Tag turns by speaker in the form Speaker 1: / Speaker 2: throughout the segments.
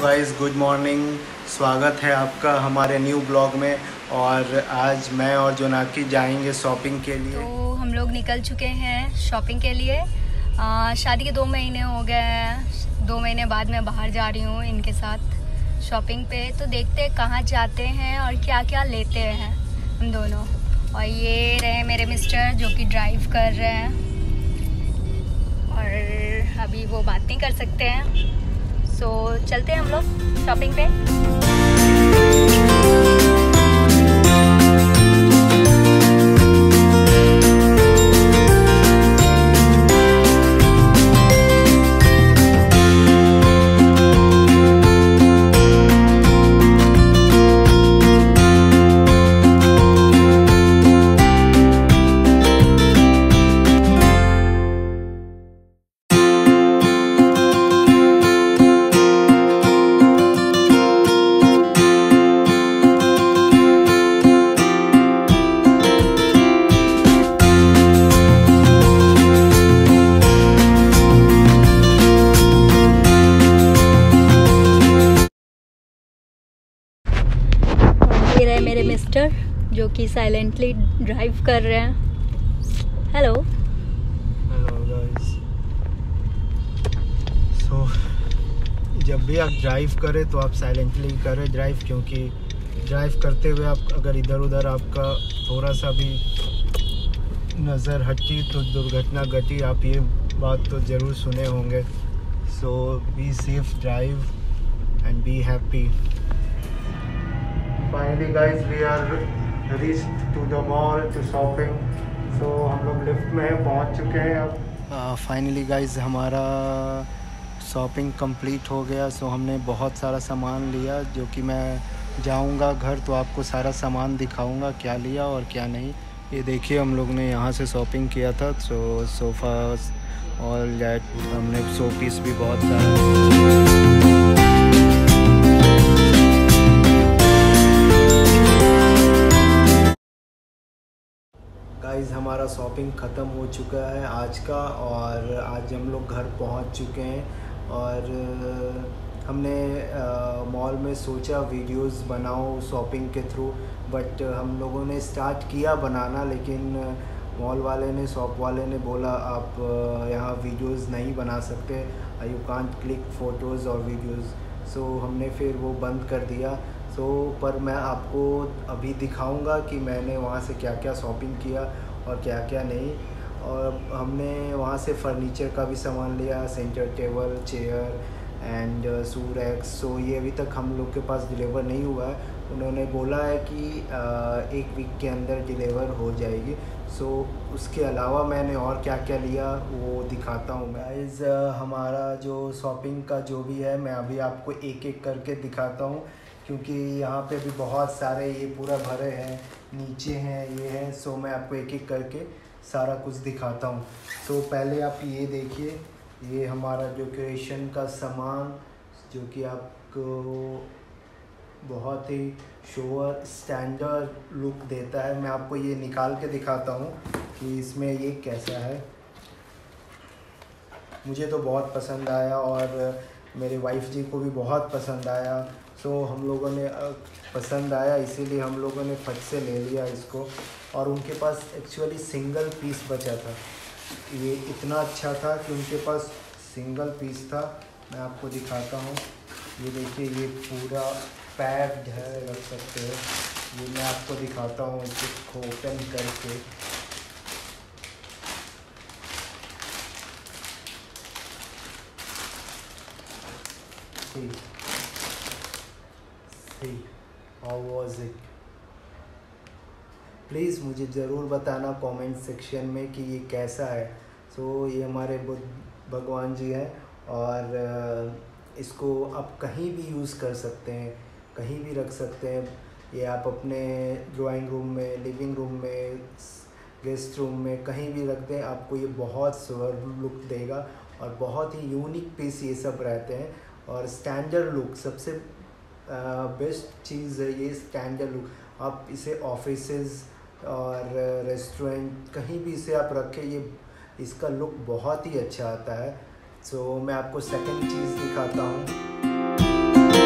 Speaker 1: Guys, good morning. स्वागत है आपका हमारे न्यू ब्लॉग में। और आज मैं और जोनाकी जाएंगे शॉपिंग के लिए।
Speaker 2: तो हम लोग निकल चुके हैं शॉपिंग के लिए। शादी के 2 महीने हो गए हैं। 2 महीने बाद मैं बाहर जा रही हूँ इनके साथ शॉपिंग पे। तो देखते हैं कहाँ जाते हैं और क्या क्या लेते हैं हम दोनों। और ये रहे मेरे मिस्टर जो कि ड्राइव कर रहे हैं, और अभी वो बात नहीं कर सकते हैं। सो चलते हैं हम लोग शॉपिंग पे। ये रहे मेरे मिस्टर जो कि साइलेंटली ड्राइव कर रहे हैं। Hello
Speaker 1: guys. सो जब भी आप ड्राइव करें तो आप साइलेंटली करें ड्राइव, क्योंकि ड्राइव करते हुए आप अगर इधर उधर आपका थोड़ा सा भी नज़र हटी तो दुर्घटना घटी। आप ये बात तो ज़रूर सुने होंगे। So be safe drive and be happy. Finally guys, we are reached to the mall to shopping. So हम लोग लिफ्ट में पहुंच चुके हैं अब। फाइनली गाइज हमारा शॉपिंग कंप्लीट हो गया। सो हमने बहुत सारा सामान लिया, जो कि मैं जाऊंगा घर तो आपको सारा सामान दिखाऊंगा क्या लिया और क्या नहीं। ये देखिए हम लोग ने यहाँ से शॉपिंग किया था। सो सोफ़ा और लाइट, हमने शो पीस भी बहुत सारा। गाइस हमारा शॉपिंग ख़त्म हो चुका है आज का, और आज हम लोग घर पहुंच चुके हैं। और हमने मॉल में सोचा वीडियोस बनाओ शॉपिंग के थ्रू, बट हम लोगों ने स्टार्ट किया बनाना, लेकिन मॉल वाले ने, शॉप वाले ने बोला आप यहाँ वीडियोस नहीं बना सकते, यू कांट क्लिक फ़ोटोज़ और वीडियोस। सो हमने फिर वो बंद कर दिया। पर मैं आपको अभी दिखाऊंगा कि मैंने वहाँ से क्या क्या शॉपिंग किया और क्या क्या नहीं। और हमने वहाँ से फर्नीचर का भी सामान लिया, center table, chair and shoe racks. So ये अभी तक हम लोग के पास डिलीवर नहीं हुआ है। उन्होंने बोला है कि 1 वीक के अंदर डिलीवर हो जाएगी। सो उसके अलावा मैंने और क्या क्या लिया वो दिखाता हूँ। गाइस हमारा जो शॉपिंग का जो भी है, मैं अभी आपको एक एक करके दिखाता हूँ, क्योंकि यहाँ पे भी बहुत सारे ये पूरा भरे हैं, नीचे हैं, ये हैं। सो मैं आपको एक एक करके सारा कुछ दिखाता हूँ। तो पहले आप ये देखिए, ये हमारा डेकोरेशन का सामान जो कि आपको बहुत ही शोर स्टैंडर्ड लुक देता है। मैं आपको ये निकाल के दिखाता हूँ कि इसमें ये कैसा है। मुझे तो बहुत पसंद आया और मेरे वाइफ जी को भी बहुत पसंद आया। सो हम लोगों ने पसंद आया, इसीलिए हम लोगों ने फट से ले लिया इसको। और उनके पास एक्चुअली सिंगल पीस बचा था। ये इतना अच्छा था कि उनके पास सिंगल पीस था। मैं आपको दिखाता हूँ, ये देखिए, ये पूरा पैक्ड है, रख सकते हो। ये मैं आपको दिखाता हूँ इसको ओपन करके। How was it? प्लीज़ मुझे ज़रूर बताना कमेंट सेक्शन में कि ये कैसा है। सो ये हमारे बुद्ध भगवान जी हैं, और इसको आप कहीं भी यूज़ कर सकते हैं, कहीं भी रख सकते हैं। ये आप अपने ड्राइंग रूम में, लिविंग रूम में, गेस्ट रूम में कहीं भी रख दें, आपको ये बहुत सुंदर लुक देगा। और बहुत ही यूनिक पीस ये सब रहते हैं। और स्टैंडर्ड लुक सबसे बेस्ट चीज़ है ये स्टैंडर्ड लुक। आप इसे ऑफिसेज और रेस्टोरेंट कहीं भी इसे आप रखें, ये इसका लुक बहुत ही अच्छा आता है। सो मैं आपको सेकंड चीज़ दिखाता हूँ।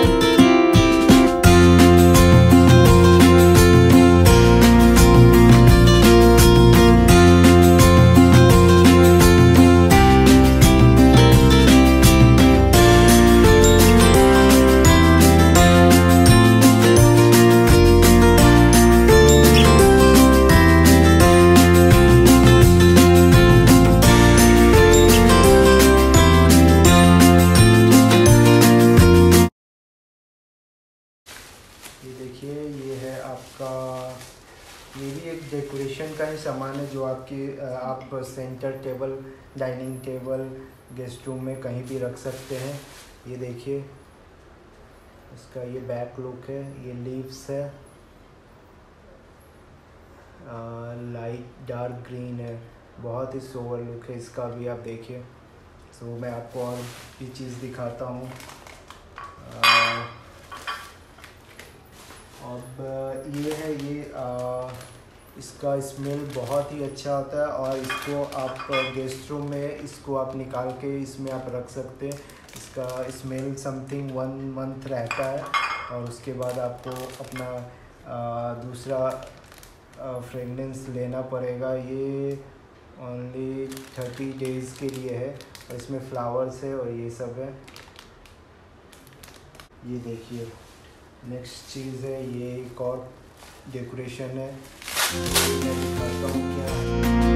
Speaker 1: डेकोरेशन का ही सामान है जो आप center table, dining table, guest room में कहीं भी रख सकते हैं। ये देखिए इसका ये बैक लुक है, ये लीव्स है, लाइट डार्क ग्रीन है, बहुत ही सोवर लुक है इसका भी, आप देखिए। सो मैं आपको और भी चीज़ दिखाता हूँ। अब ये है, इसका स्मेल बहुत ही अच्छा होता है और इसको आप गेस्ट रूम में इसको आप निकाल के इसमें आप रख सकते हैं। इसका स्मेल समथिंग 1 मंथ रहता है और उसके बाद आपको अपना दूसरा फ्रेगनेंस लेना पड़ेगा। ये ओनली 30 डेज़ के लिए है और इसमें फ्लावर्स है और ये सब है। ये देखिए नेक्स्ट चीज़ है, ये एक और डेकोरेशन है, मैं दिखाता हूँ क्या है।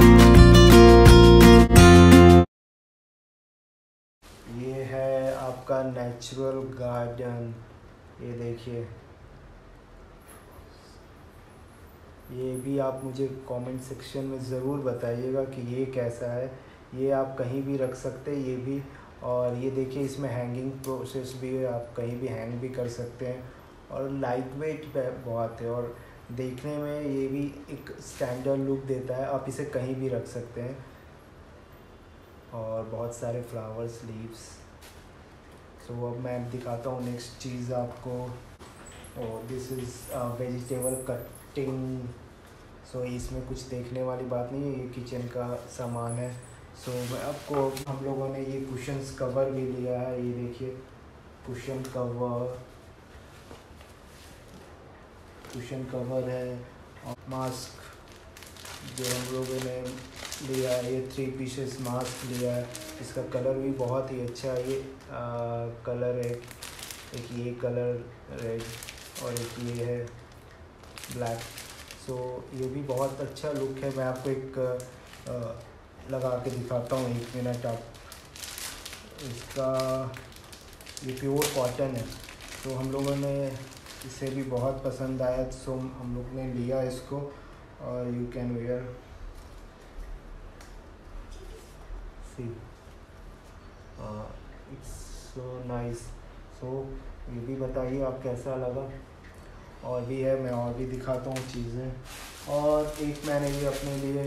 Speaker 1: ये है आपका नेचुरल गार्डन, ये देखिए। ये भी आप मुझे कमेंट सेक्शन में ज़रूर बताइएगा कि ये कैसा है। ये आप कहीं भी रख सकते हैं ये भी। और ये देखिए इसमें हैंगिंग प्रोसेस भी है, आप कहीं भी हैंग भी कर सकते हैं और लाइट वेट बहुत है और देखने में ये भी एक स्टैंडर्ड लुक देता है। आप इसे कहीं भी रख सकते हैं और बहुत सारे फ्लावर्स, लीव्स। सो अब मैं दिखाता हूँ नेक्स्ट चीज़ आपको। और this is vegetable cutting. So इसमें कुछ देखने वाली बात नहीं है, ये किचन का सामान है। सो मैं आपको, हम लोगों ने ये कुशन्स कवर भी लिया है, ये देखिए कुशन कवर है और मास्क जो हम लोगों ने लिया है, ये 3 पीसेस मास्क लिया है। इसका कलर भी बहुत ही अच्छा है। ये कलर है, एक ये कलर रेड और एक ये है ब्लैक। सो ये भी बहुत अच्छा लुक है। मैं आपको एक लगा के दिखाता हूँ, 1 मिनट आप। इसका ये प्योर कॉटन है, तो हम लोगों ने इसे भी बहुत पसंद आया, सो हम लोग ने लिया इसको। और you can wear, see it's so nice. So ये भी बताइए आप कैसा लगा। और भी है, मैं और भी दिखाता हूँ चीज़ें। और एक मैंने ये अपने लिए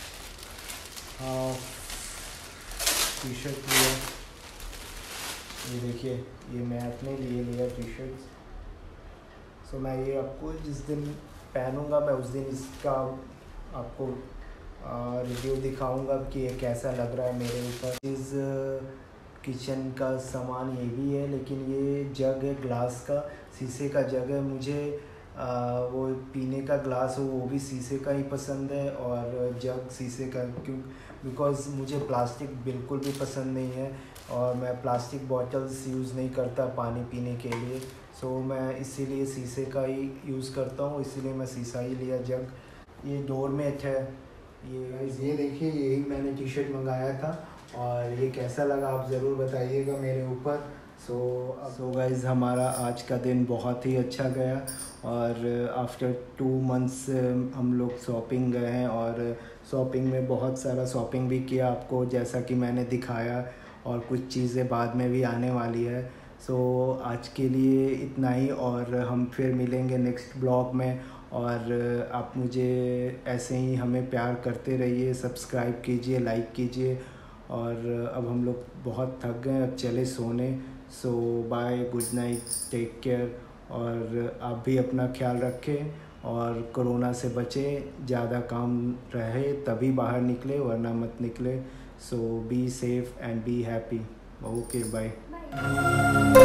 Speaker 1: टी शर्ट लिया, ये देखिए, ये मैं अपने लिए लिया टी शर्ट। सो मैं ये आपको जिस दिन पहनूंगा मैं उस दिन इसका आपको रिव्यू दिखाऊंगा कि ये कैसा लग रहा है मेरे ऊपर। इस किचन का सामान ये भी है, लेकिन ये जग है ग्लास का, शीशे का जग है। मुझे वो पीने का ग्लास हो वो भी शीशे का ही पसंद है और जग शीशे का, क्यों बिकॉज़ मुझे प्लास्टिक बिल्कुल भी पसंद नहीं है और मैं प्लास्टिक बॉटल्स यूज़ नहीं करता पानी पीने के लिए। सो मैं इसीलिए शीशे का ही यूज़ करता हूँ, इसीलिए मैं शीशा ही लिया जग। ये डोरमेट है, ये देखिए, यही मैंने टी शर्ट मंगाया था और ये कैसा लगा आप ज़रूर बताइएगा मेरे ऊपर। सो गाइज़ हमारा आज का दिन बहुत ही अच्छा गया और आफ्टर 2 मंथ्स हम लोग शॉपिंग गए हैं और शॉपिंग में बहुत सारा शॉपिंग भी किया आपको, जैसा कि मैंने दिखाया, और कुछ चीज़ें बाद में भी आने वाली है। सो आज के लिए इतना ही और हम फिर मिलेंगे नेक्स्ट ब्लॉग में। और आप मुझे ऐसे ही हमें प्यार करते रहिए, सब्सक्राइब कीजिए, लाइक कीजिए। और अब हम लोग बहुत थक गए, अब चले सोने। So bye, good night, take care. और आप भी अपना ख्याल रखें और कोरोना से बचें, ज़्यादा काम रहे तभी बाहर निकले वरना मत निकले। So be safe and be happy. Okay, bye.